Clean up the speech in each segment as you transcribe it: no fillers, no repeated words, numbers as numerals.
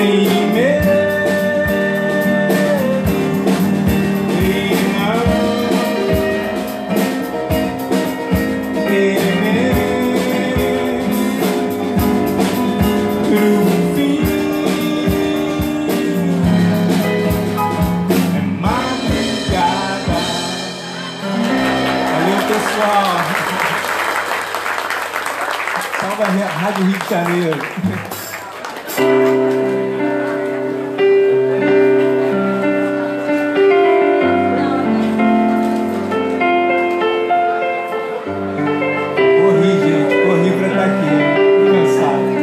Rádio Rio de Janeiro. Corri, gente, corri pra estar aqui, cansado.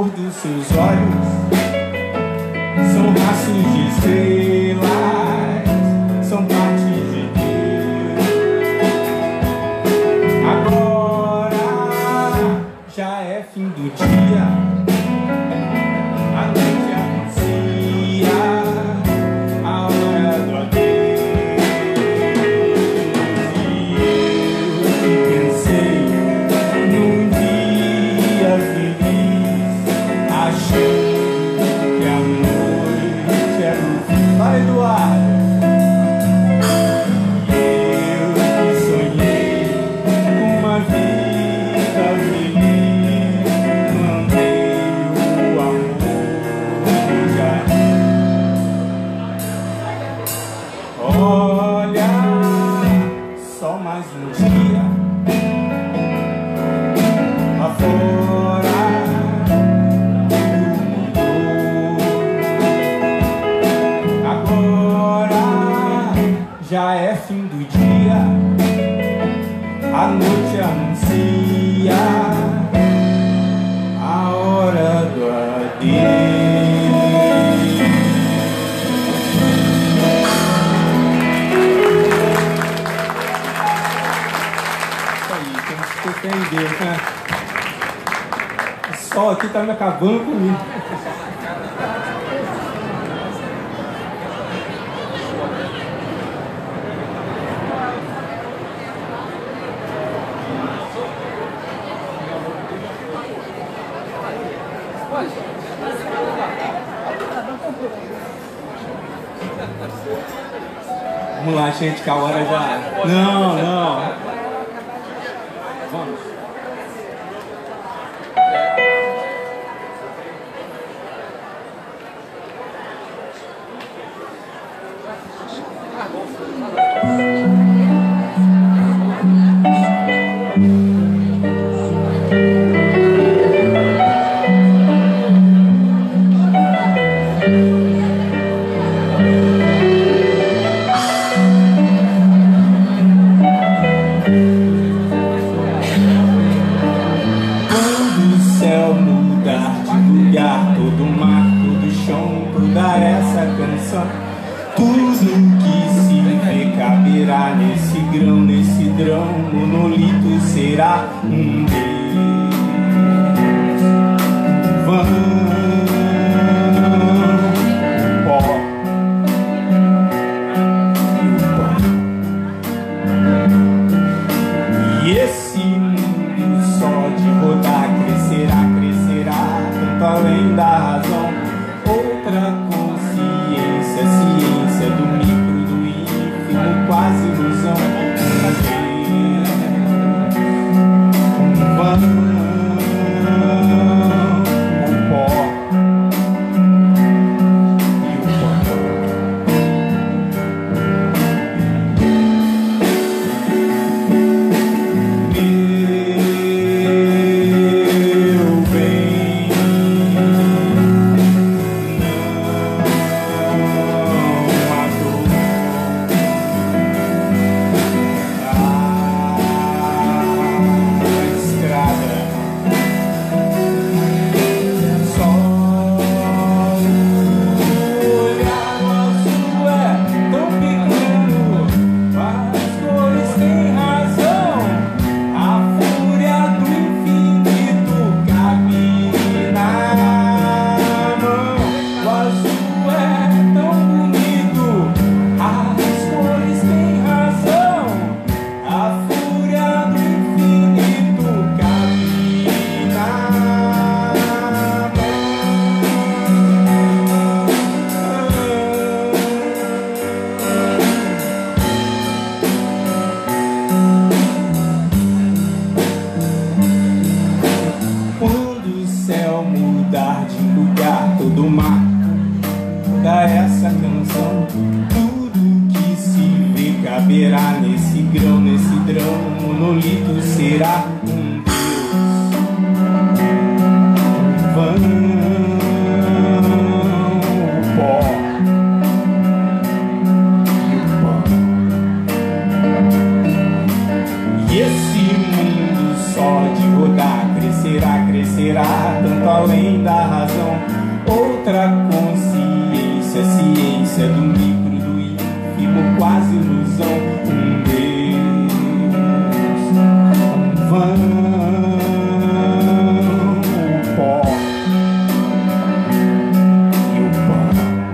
cor dos seus olhos são rastros de estrelas, são partes de Deus. Agora já é fim do dia, a noite anuncia a hora do adeus. E eu pensei num dia feliz, achando que a noite era o fim. Vai, Eduardo! E eu que sonhei com uma vida feliz, mandei o amor já. Olha, só mais um dia lá fora, tudo mudou. Agora já é fim do dia, a noite anuncia a hora do adeus. Isso aí, temos que ter fé em Deus, né? O sol aqui tá me acabando comigo. Vamos lá, gente, que a hora já... Não, não. Vamos. Quando o céu mudar de lugar, todo o mar, todo o chão, toda essa canção, tudo que se vê caberá nesse grão, nesse drão, monolito será um Deus. Vão, pó, e esse mundo só de rodar crescerá, crescerá, tanto além da razão. Outra consciência, ciência do micro, do ínfimo, quase ilusão. Vão, o pó e o pó. Meu bem, não há dor. A estrada só olhar o azul é tão pequeno, as cores têm razão. A fúria do infinito cabe na mão. O azul é tão bonito, as cores têm razão. A fúria do infinito cabe na mão. Quando o céu mudar de lugar, todo o mar, toda essa canção, tudo que se vê caberá nesse grão, nesse drão, monolito será um Deus. Vão, o pó e o pó. E esse mundo só de rodar crescerá, crescerá, tanto além da razão. Outra consciência, ciência do micro, do ínfimo, quase ilusão. Um Deus, um vão, o pó e o pão.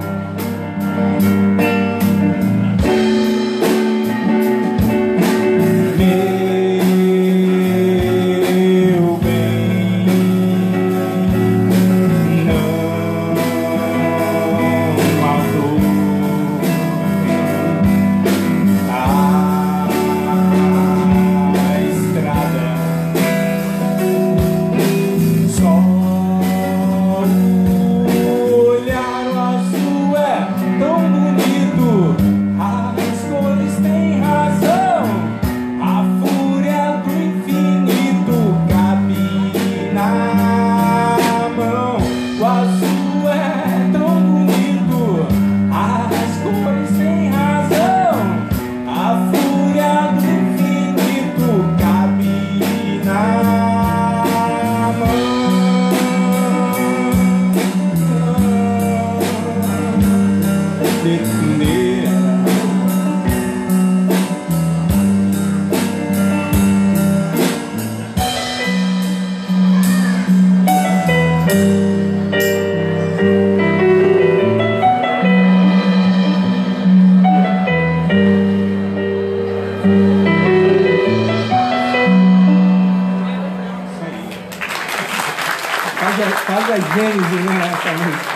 Casa Gênesis, né, essa música.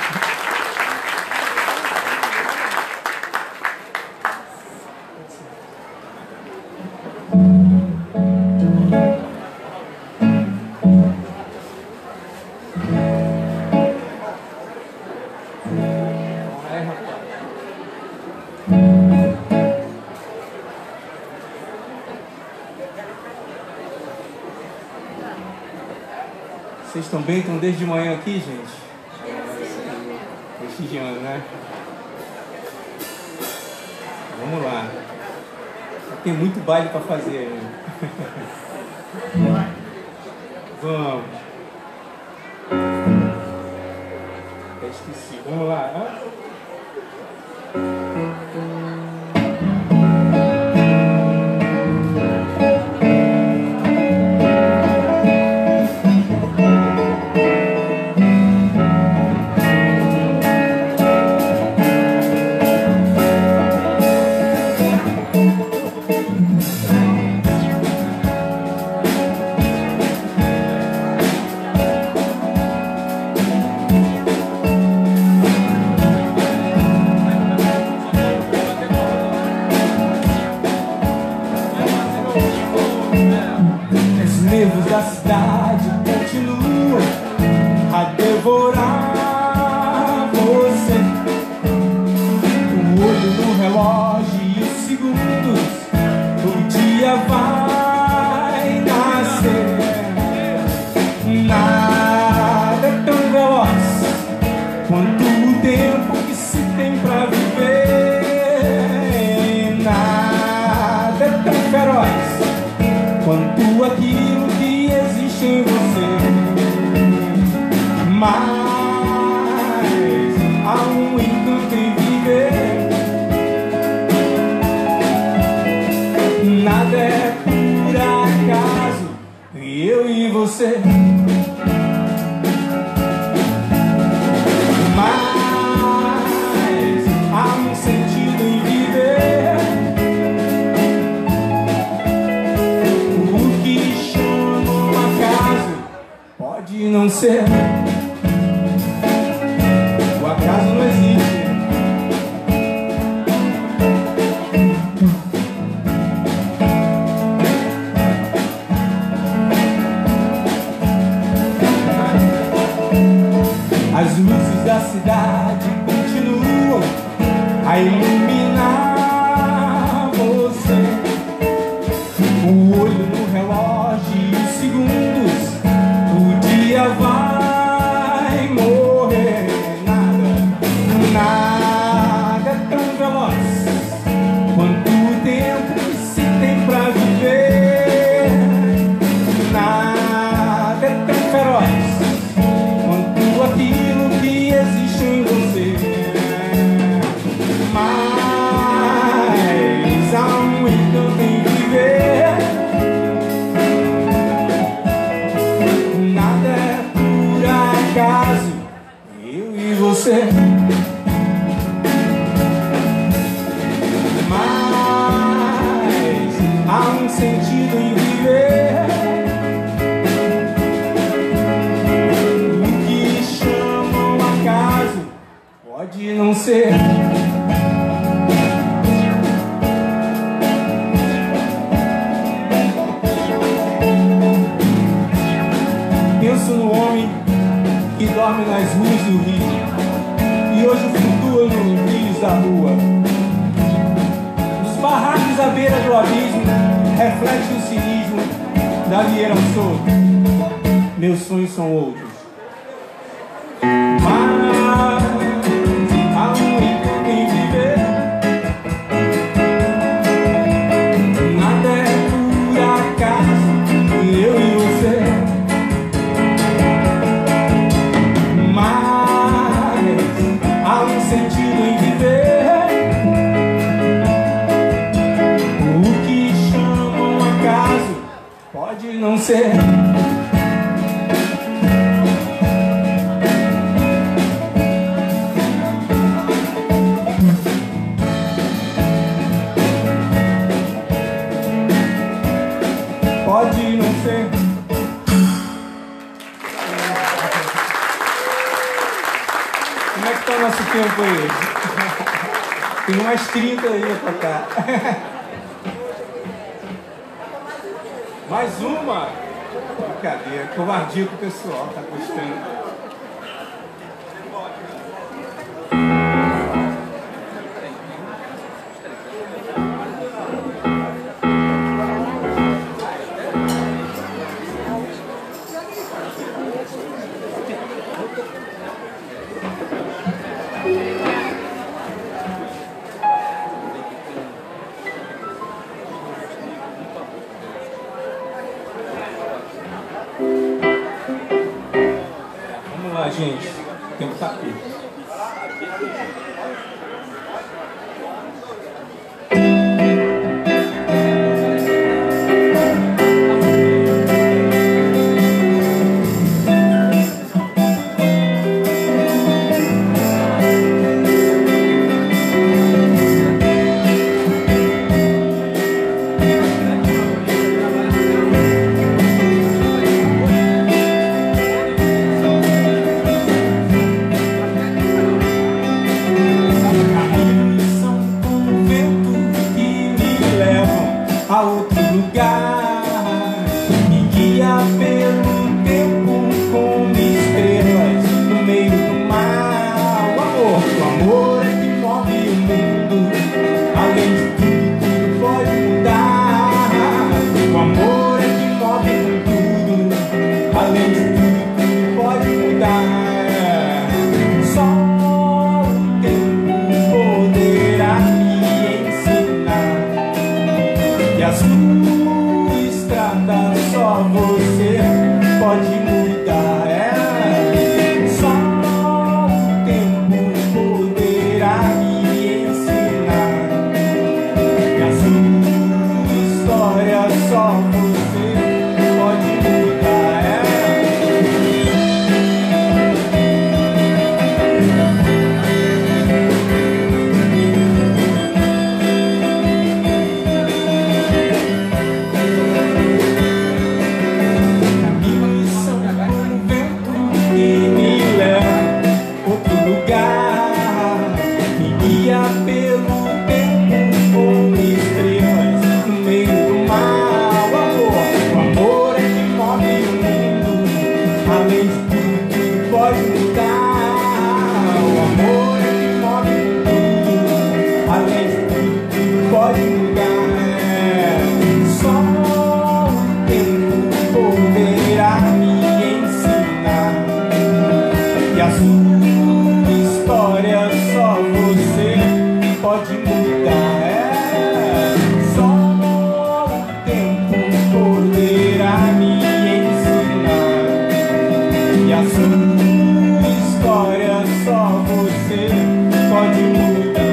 Vocês estão bem? Estão desde de manhã aqui, gente? Prestigiando, né? Vamos lá. Tem muito baile para fazer ainda. Vamos. Até esqueci. Vamos lá. Da cidade continua a devorar você. O olho no relógio e os segundos, o dia vai nascer. Nada é tão veloz quanto o tempo que se tem pra viver. Nada é tão feroz quanto aquilo que existe em você. Mas há um encanto em viver. Nada é por acaso, eu e você. Mas há um sentido em viver. Pode não ser. O acaso não existe. As luzes da cidade continuam a iluminar você. O olho no relógio e os segundos, o dia vai morrer. Nada é tão veloz quanto o tempo que se tem pra viver. Nada é tão feroz quanto aquilo você. Mas há um sentido em viver. O que chamam acaso pode não ser. Penso no homem que dorme nas ruas do Rio e hoje flutua nos brilhos da rua. Os barracos à beira do abismo refletem o cinismo da Lieira solta. Meus sonhos são outros. Mas há um intuito em viver. Nada é por acaso, eu e você. Há um sentido em viver. O que chamam acaso pode não ser. Pode não ser. Como é que tá o nosso tempo aí? Tem umas 30 aí a tocar. Mais uma? Brincadeira, covardia pro pessoal, tá gostando. Vamos lá, gente. O tempo tá aqui. A outro lugar, me guia pelo tempo como estrelas no meio do mar. O amor é que move o mundo. Além de tudo, tudo pode mudar. O amor é que move tudo. Além de tudo, tudo pode mudar. Só o tempo poderá me ensinar. E a sua estrada só você pode mudar. Só o tempo poderá me ensinar. E a sua história só você pode mudar. Pelo tempo como estrelas no meio do mar. O amor é que move o mundo. Além de tudo, tudo pode mudar. O amor é que move tudo. Além de tudo, tudo pode mudar. Só o tempo poderá me ensinar. E a sua história só você pode mudar. Só o tempo poderá me ensinar. E a sua história só você pode mudar.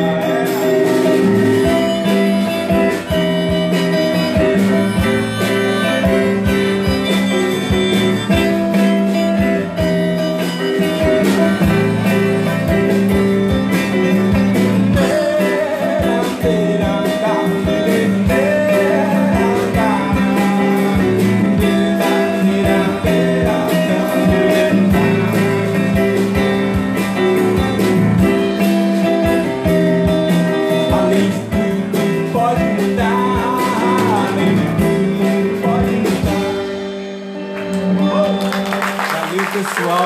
pessoal.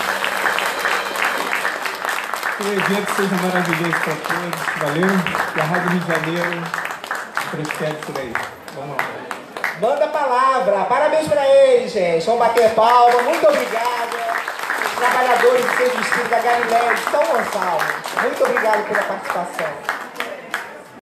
Que o evento seja maravilhoso para todos. Valeu. E a Rádio Rio de Janeiro prospere por aí. Vamos lá. Manda a palavra. Parabéns para eles, gente. Vamos bater palma. Muito obrigada. Os trabalhadores do Centro Espírita Galileia de São Gonçalo. Muito obrigado pela participação.